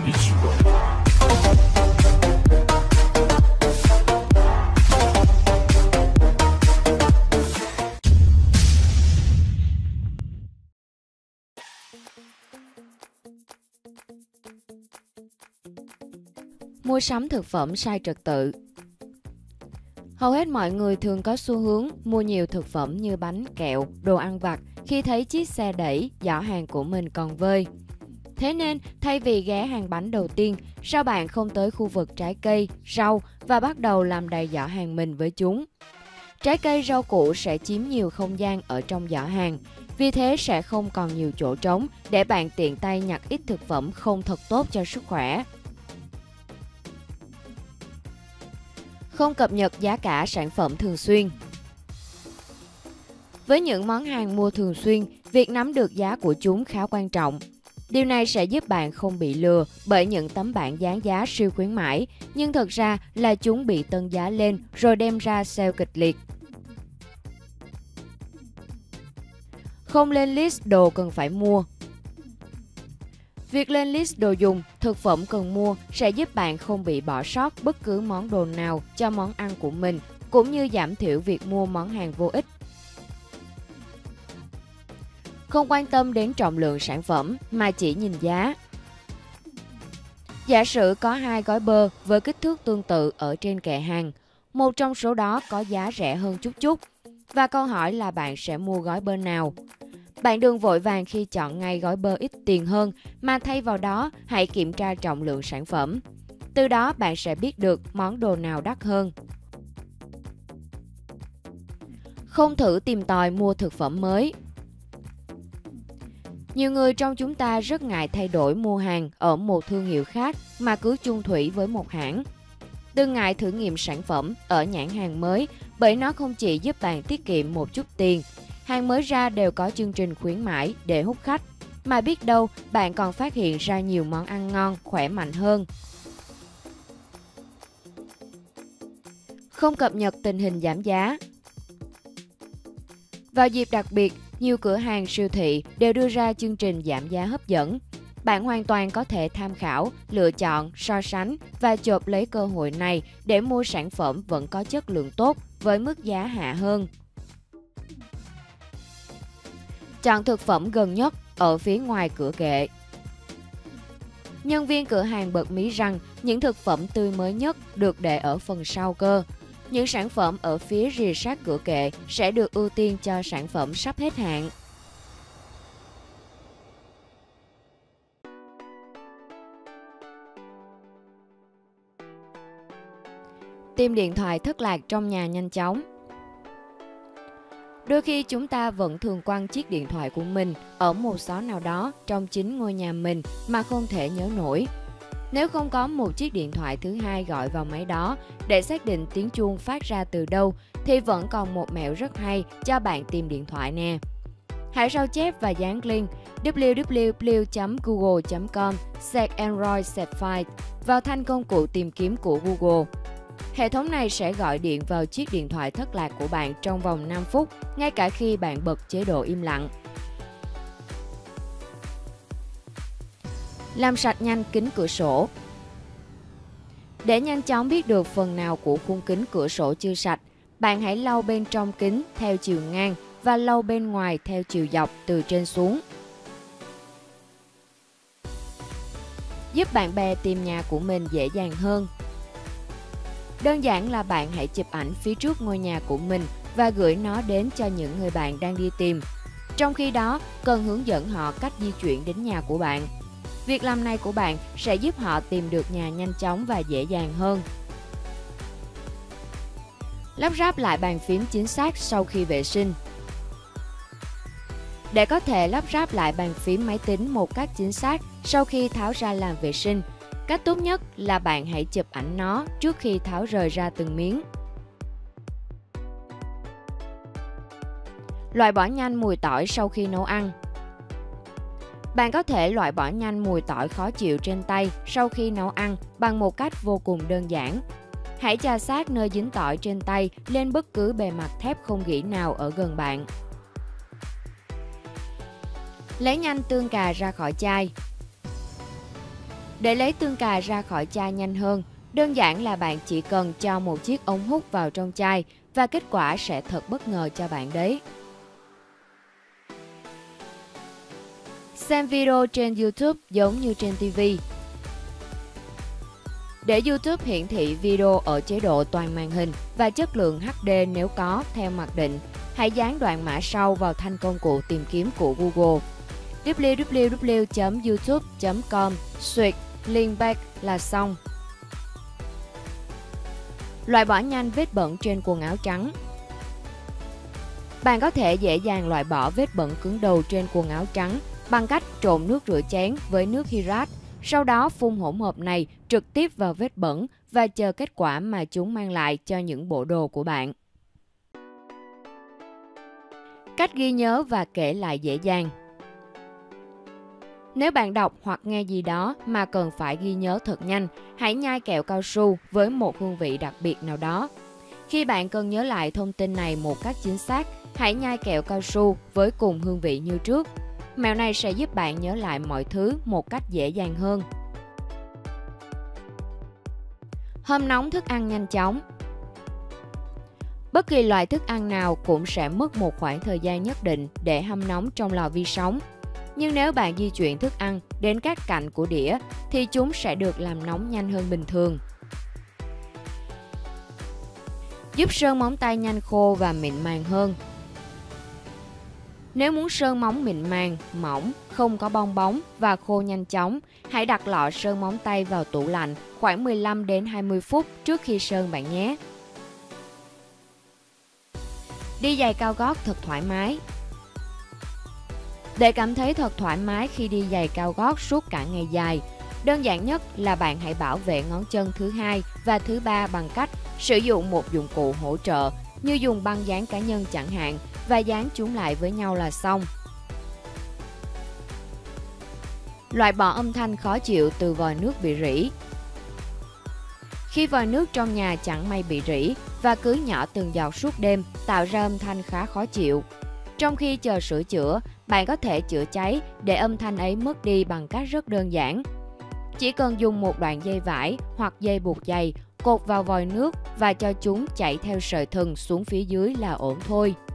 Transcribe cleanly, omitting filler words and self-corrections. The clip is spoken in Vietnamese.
Ichigo. Mua sắm thực phẩm sai trật tự. Hầu hết mọi người thường có xu hướng mua nhiều thực phẩm như bánh, kẹo, đồ ăn vặt khi thấy chiếc xe đẩy, giỏ hàng của mình còn vơi. Thế nên, thay vì ghé hàng bánh đầu tiên, sao bạn không tới khu vực trái cây, rau và bắt đầu làm đầy giỏ hàng mình với chúng? Trái cây, rau củ sẽ chiếm nhiều không gian ở trong giỏ hàng, vì thế sẽ không còn nhiều chỗ trống để bạn tiện tay nhặt ít thực phẩm không thật tốt cho sức khỏe. Không cập nhật giá cả sản phẩm thường xuyên. Với những món hàng mua thường xuyên, việc nắm được giá của chúng khá quan trọng. Điều này sẽ giúp bạn không bị lừa bởi những tấm bảng dán giá siêu khuyến mãi, nhưng thật ra là chúng bị tăng giá lên rồi đem ra sale kịch liệt. Không lên list đồ cần phải mua. Việc lên list đồ dùng, thực phẩm cần mua sẽ giúp bạn không bị bỏ sót bất cứ món đồ nào cho món ăn của mình, cũng như giảm thiểu việc mua món hàng vô ích. Không quan tâm đến trọng lượng sản phẩm mà chỉ nhìn giá. Giả sử có 2 gói bơ với kích thước tương tự ở trên kệ hàng, một trong số đó có giá rẻ hơn chút chút, và câu hỏi là bạn sẽ mua gói bơ nào. Bạn đừng vội vàng khi chọn ngay gói bơ ít tiền hơn, mà thay vào đó hãy kiểm tra trọng lượng sản phẩm. Từ đó bạn sẽ biết được món đồ nào đắt hơn. Không thử tìm tòi mua thực phẩm mới. Nhiều người trong chúng ta rất ngại thay đổi mua hàng ở một thương hiệu khác mà cứ chung thủy với một hãng. Đừng ngại thử nghiệm sản phẩm ở nhãn hàng mới, bởi nó không chỉ giúp bạn tiết kiệm một chút tiền. Hàng mới ra đều có chương trình khuyến mãi để hút khách, mà biết đâu bạn còn phát hiện ra nhiều món ăn ngon, khỏe mạnh hơn. Không cập nhật tình hình giảm giá. Vào dịp đặc biệt, nhiều cửa hàng siêu thị đều đưa ra chương trình giảm giá hấp dẫn. Bạn hoàn toàn có thể tham khảo, lựa chọn, so sánh và chộp lấy cơ hội này để mua sản phẩm vẫn có chất lượng tốt với mức giá hạ hơn. Chọn thực phẩm gần nhất ở phía ngoài cửa kệ. Nhân viên cửa hàng bật mí rằng những thực phẩm tươi mới nhất được để ở phần sau cơ. Những sản phẩm ở phía rìa sát cửa kệ sẽ được ưu tiên cho sản phẩm sắp hết hạn. Tìm điện thoại thất lạc trong nhà nhanh chóng. Đôi khi chúng ta vẫn thường quăng chiếc điện thoại của mình ở một xó nào đó trong chính ngôi nhà mình mà không thể nhớ nổi. Nếu không có một chiếc điện thoại thứ hai gọi vào máy đó để xác định tiếng chuông phát ra từ đâu, thì vẫn còn một mẹo rất hay cho bạn tìm điện thoại nè. Hãy sao chép và dán link www.google.com/Android vào thanh công cụ tìm kiếm của Google. Hệ thống này sẽ gọi điện vào chiếc điện thoại thất lạc của bạn trong vòng 5 phút, ngay cả khi bạn bật chế độ im lặng. Làm sạch nhanh kính cửa sổ. Để nhanh chóng biết được phần nào của khung kính cửa sổ chưa sạch, bạn hãy lau bên trong kính theo chiều ngang và lau bên ngoài theo chiều dọc từ trên xuống. Giúp bạn bè tìm nhà của mình dễ dàng hơn. Đơn giản là bạn hãy chụp ảnh phía trước ngôi nhà của mình và gửi nó đến cho những người bạn đang đi tìm. Trong khi đó, cần hướng dẫn họ cách di chuyển đến nhà của bạn. Việc làm này của bạn sẽ giúp họ tìm được nhà nhanh chóng và dễ dàng hơn. Lắp ráp lại bàn phím chính xác sau khi vệ sinh. Để có thể lắp ráp lại bàn phím máy tính một cách chính xác sau khi tháo ra làm vệ sinh, cách tốt nhất là bạn hãy chụp ảnh nó trước khi tháo rời ra từng miếng. Loại bỏ nhanh mùi tỏi sau khi nấu ăn. Bạn có thể loại bỏ nhanh mùi tỏi khó chịu trên tay sau khi nấu ăn bằng một cách vô cùng đơn giản. Hãy chà sát nơi dính tỏi trên tay lên bất cứ bề mặt thép không gỉ nào ở gần bạn. Lấy nhanh tương cà ra khỏi chai. Để lấy tương cà ra khỏi chai nhanh hơn, đơn giản là bạn chỉ cần cho một chiếc ống hút vào trong chai và kết quả sẽ thật bất ngờ cho bạn đấy. Xem video trên YouTube giống như trên TV. Để YouTube hiển thị video ở chế độ toàn màn hình và chất lượng HD nếu có theo mặc định, hãy dán đoạn mã sau vào thanh công cụ tìm kiếm của Google. www.youtube.com/linkback là xong. Loại bỏ nhanh vết bẩn trên quần áo trắng. Bạn có thể dễ dàng loại bỏ vết bẩn cứng đầu trên quần áo trắng bằng cách trộn nước rửa chén với nước Hydrate, sau đó phun hỗn hợp này trực tiếp vào vết bẩn và chờ kết quả mà chúng mang lại cho những bộ đồ của bạn. Cách ghi nhớ và kể lại dễ dàng. Nếu bạn đọc hoặc nghe gì đó mà cần phải ghi nhớ thật nhanh, hãy nhai kẹo cao su với một hương vị đặc biệt nào đó. Khi bạn cần nhớ lại thông tin này một cách chính xác, hãy nhai kẹo cao su với cùng hương vị như trước. Mẹo này sẽ giúp bạn nhớ lại mọi thứ một cách dễ dàng hơn. Hâm nóng thức ăn nhanh chóng. Bất kỳ loại thức ăn nào cũng sẽ mất một khoảng thời gian nhất định để hâm nóng trong lò vi sóng. Nhưng nếu bạn di chuyển thức ăn đến các cạnh của đĩa thì chúng sẽ được làm nóng nhanh hơn bình thường. Giúp sơn móng tay nhanh khô và mịn màng hơn. Nếu muốn sơn móng mịn màng, mỏng, không có bong bóng và khô nhanh chóng, hãy đặt lọ sơn móng tay vào tủ lạnh khoảng 15 đến 20 phút trước khi sơn bạn nhé. Đi giày cao gót thật thoải mái. Để cảm thấy thật thoải mái khi đi giày cao gót suốt cả ngày dài, đơn giản nhất là bạn hãy bảo vệ ngón chân thứ hai và thứ ba bằng cách sử dụng một dụng cụ hỗ trợ như dùng băng dán cá nhân chẳng hạn và dán chúng lại với nhau là xong. Loại bỏ âm thanh khó chịu từ vòi nước bị rỉ. Khi vòi nước trong nhà chẳng may bị rỉ và cứ nhỏ từng giọt suốt đêm, tạo ra âm thanh khá khó chịu. Trong khi chờ sửa chữa, bạn có thể chữa cháy để âm thanh ấy mất đi bằng cách rất đơn giản. Chỉ cần dùng một đoạn dây vải hoặc dây buộc giày cột vào vòi nước và cho chúng chảy theo sợi thừng xuống phía dưới là ổn thôi.